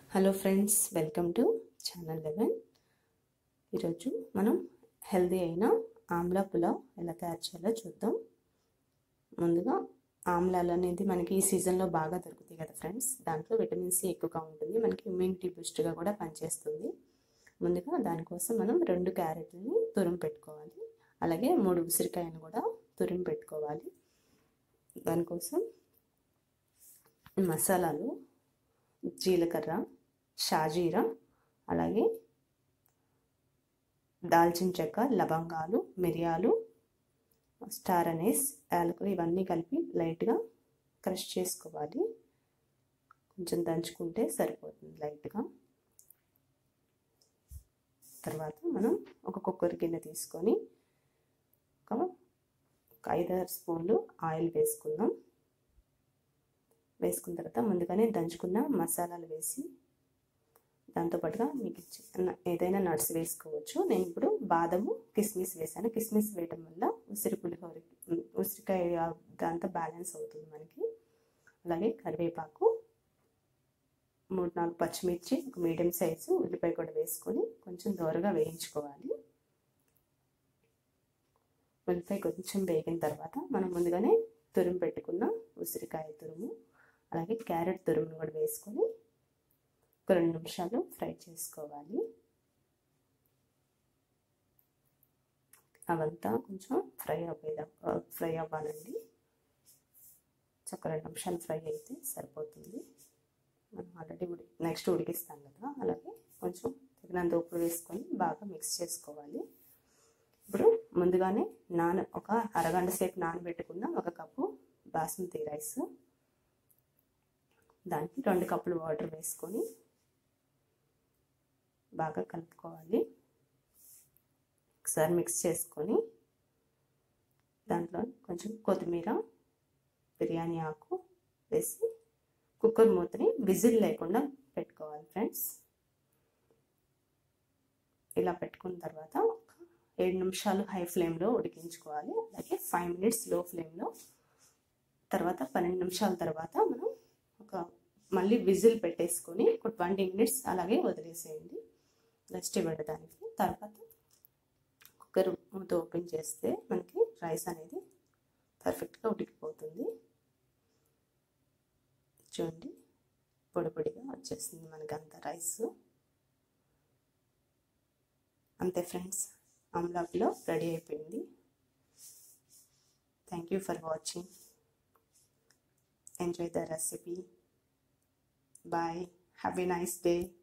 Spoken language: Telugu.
Hello friends, welcome to channel 11. ఈరోజు మనం హెల్దీ అయిన ఆమ్లా పులావ్ ఎలా తయారు చేయాలో చూద్దాం. ముందుగా ఆమ్లాలు అనేది మనకి ఈ సీజన్లో బాగా దొరుకుతాయి కదా ఫ్రెండ్స్. దాంట్లో విటమిన్ సి ఎక్కువగా ఉంటుంది, మనకి ఇమ్యూనిటీ బూస్ట్గా కూడా పనిచేస్తుంది. ముందుగా దానికోసం మనం 2 క్యారెట్లని తురిమి పెట్టుకోవాలి, అలాగే 3 ఉసిరికాయలను కూడా తురిమి పెట్టుకోవాలి. దానికోసం మసాలాలు జీలకర్ర, షాజీరా, అలాగే దాల్చిన చెక్క, లవంగాలు, మిరియాలు, స్టార్ అనీస్, యాలకులు ఇవన్నీ కలిపి లైట్గా క్రష్ చేసుకోవాలి. కొంచెం దంచుకుంటే సరిపోతుంది లైట్గా. తర్వాత మనం ఒక కుక్కర్ గిన్నె తీసుకొని ఒక 5-6 స్పూన్లు ఆయిల్ వేసుకుందాం. వేసుకున్న తర్వాత ముందుగానే దంచుకున్న మసాలాలు వేసి దాంతోపాటుగా మీకు ఏదైనా నట్స్ వేసుకోవచ్చు. నేను ఇప్పుడు బాదము, కిస్మిస్ వేసాను. కిస్మిస్ వేయడం వల్ల ఉసిరికాయ దాంతో బ్యాలెన్స్ అవుతుంది మనకి. అలాగే కరివేపాకు, 3-4 పచ్చిమిర్చి, ఒక మీడియం సైజు ఉల్లిపాయ కూడా వేసుకొని కొంచెం దోరగా వేయించుకోవాలి. ఉల్లిపాయ కొంచెం వేగిన తర్వాత మనం ముందుగానే తురుము పెట్టుకున్న ఉసిరికాయ తురుము, అలాగే క్యారెట్ తురుమును కూడా వేసుకొని ఒక 2 నిమిషాలు ఫ్రై చేసుకోవాలి. అవంతా కొంచెం ఫ్రై అవ్వాలండి. ఒక 2 నిమిషాలు ఫ్రై అయితే సరిపోతుంది. మనం ఆల్రెడీ నెక్స్ట్ ఉడికిస్తాం కదా, అలాగే కొంచెం తగినంత ఉప్పు వేసుకొని బాగా మిక్స్ చేసుకోవాలి. ఇప్పుడు ముందుగానే ఒక అరగంట సేపు నానబెట్టుకున్న 1 కప్పు బాస్మతి రైస్, దానికి 2 కప్పులు వాటర్ వేసుకొని బాగా కలుపుకోవాలి. ఒకసారి మిక్స్ చేసుకొని దాంట్లో కొంచెం కొత్తిమీర, బిర్యానీ ఆకు వేసి కుక్కర్ మూతని విజిల్ లేకుండా పెట్టుకోవాలి ఫ్రెండ్స్. ఇలా పెట్టుకున్న తర్వాత 7 నిమిషాలు హై ఫ్లేమ్లో ఉడికించుకోవాలి, అలాగే 5 మినిట్స్ లో ఫ్లేమ్లో. తర్వాత 12 నిమిషాల తర్వాత మనం మళ్ళీ విజిల్ పెట్టేసుకొని ఒక 20 మినిట్స్ అలాగే వదిలేసేయండి రెస్ట్ ఇవ్వడానికి. తర్వాత కుక్కర్ మూత ఓపెన్ చేస్తే మనకి రైస్ అనేది పర్ఫెక్ట్గా ఉడికిపోతుంది. చూడండి, పొడి పొడిగా వచ్చేసింది మనకి అంత రైస్. అంతే ఫ్రెండ్స్, ఆమ్లా పులావ్ రెడీ అయిపోయింది. Thank you for watching. Enjoy the recipe. Bye. Have a nice day.